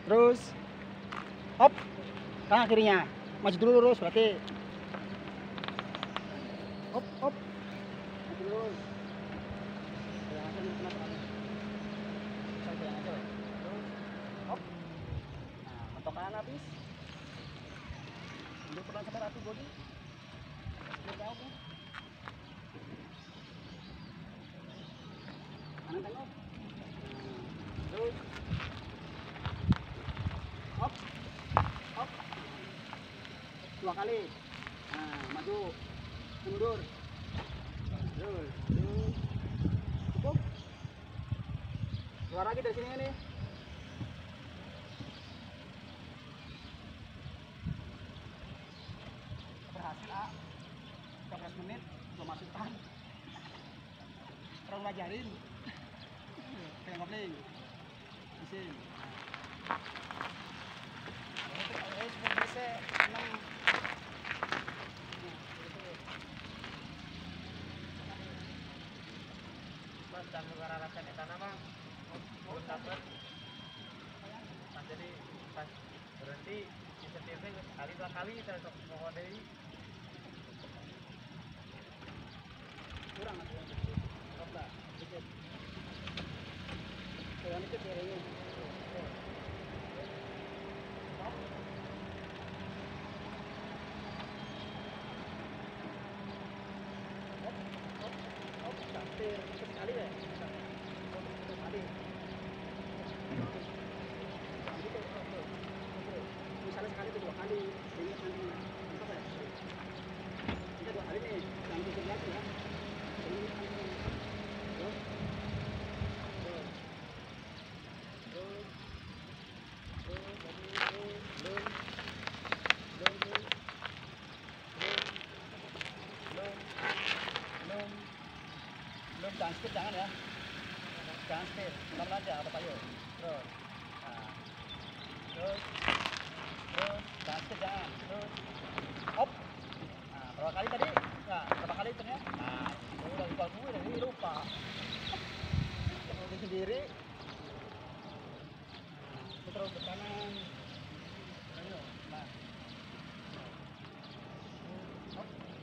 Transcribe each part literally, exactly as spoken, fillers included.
Terus hop, kanan kirinya. Maju dulu lurus berarti. Hop, hop. Maju lurus. Jangan sampai kena tangannya. Saya goyang aja, Pak. Terus hop. Nah, mentok kanan habis. Mundur pelan sampai ratu body. Mundur jauh ya. Kanan tengok. Terus hop, hop, dua kali. Nah, maju, mundur, terus, terus, cukup. Keluar lagi dari sini nih. Berhasil, A. tiga belas menit, belum masuk tan. Terus belajarin. Kayak ngobling. Mesin. Pas dan negara rasa di tanah mah belum dapat. Pas jadi pas berhenti insentifnya sekali dua kali kita untuk mau dari Kurang ada yang dikit. Coba, dikit. Kurang dikit ya ini. Sekali ya, sekali. Misalnya sekali itu dua kali, ini nanti apa ya? Kita dua kali nih, jangan tutup lagi ya. Ini nanti, terus, terus, terus, terus, terus, belum, belum, belum, belum, belum. Belum, jangan skip, jangan ya, jangan skip, pelan aja apa kayu, terus, nah, terus, terus, jangan skip, jangan, terus, hop, nah berapa kali tadi, nah berapa kali itu ya, nah itu udah lupa gue, dari lupa, kemudian sendiri, nah, terus ke kanan, ayo, nah, hop.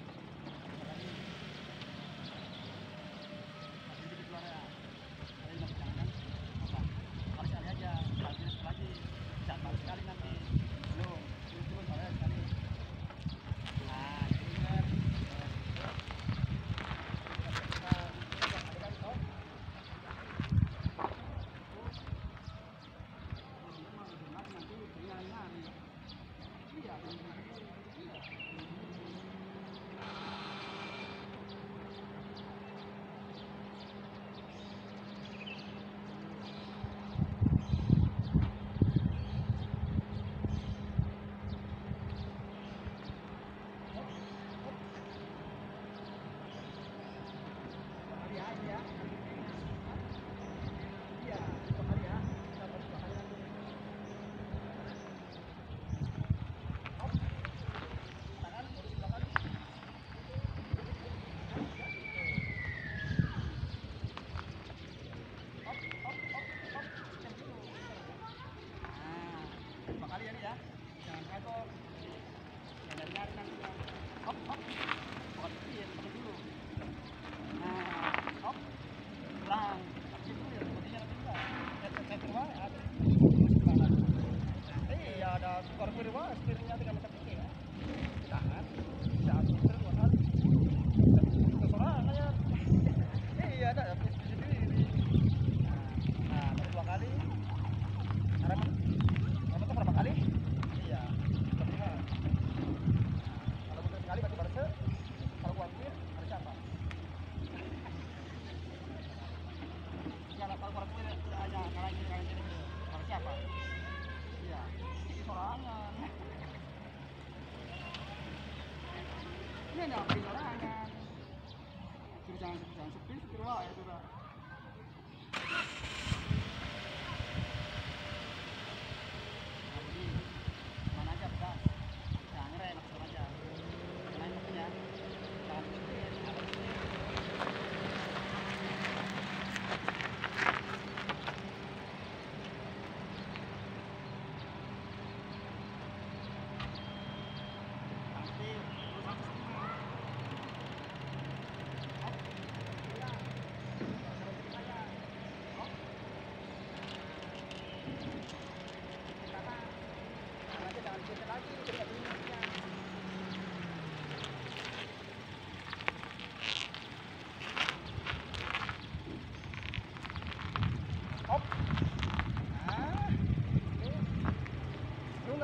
Ini ada apa sorangan? Suruh jangan jangan sepi, sepi wah itu dah. Mana aja pedas, jangan ngerem langsung aja. Kalian punya, jangan sepi.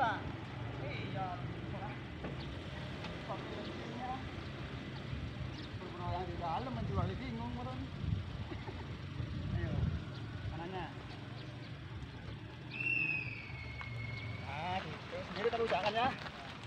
lah. Iya. Bro yang di dalam menjual bingung orang. Ayo, kanannya. Nah, gitu. Sendiri terus jangan ya.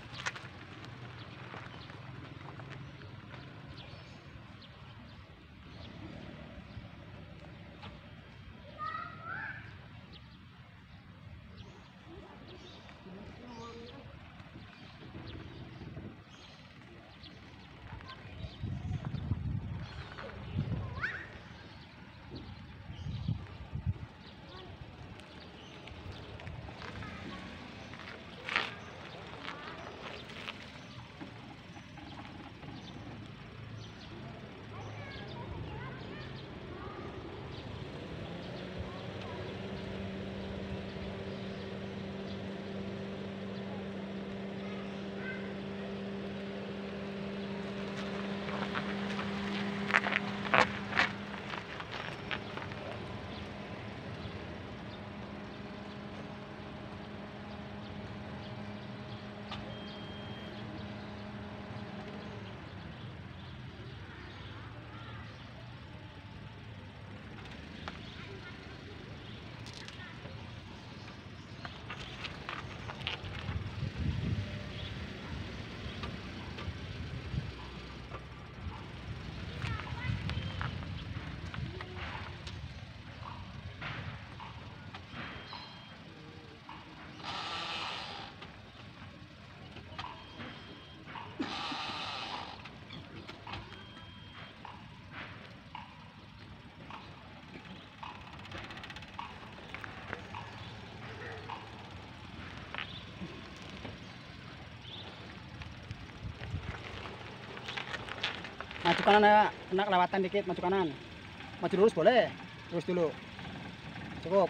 Maju kanan ya, kena kelewatan dikit, maju kanan. Maju lurus boleh, lurus dulu. Cukup.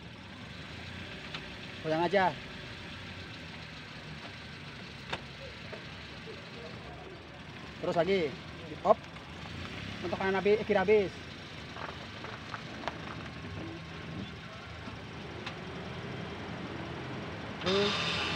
Goyang aja. Terus lagi. Hop. Untuk kanan habis, kiri habis. Terus.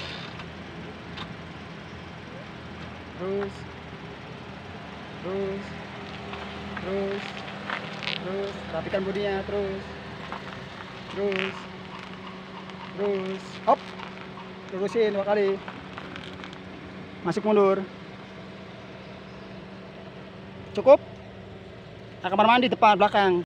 Terus. Terus, terus, terus, rapikan bodinya, terus, terus, terus, hop, lurusin dua kali, masuk mundur, cukup, ke kamar mandi depan belakang.